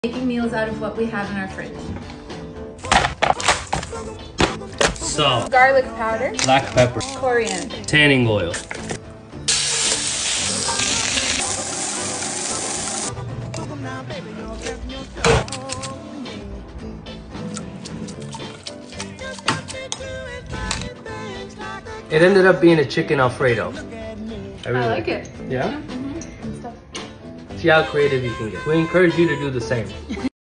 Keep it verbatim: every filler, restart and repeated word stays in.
Making meals out of what we have in our fridge. Salt, Garlic powder, black pepper, coriander. tanning oil. It ended up being a chicken Alfredo. I, really I like it. Yeah? Mm-hmm. See how creative you can get. We encourage you to do the same.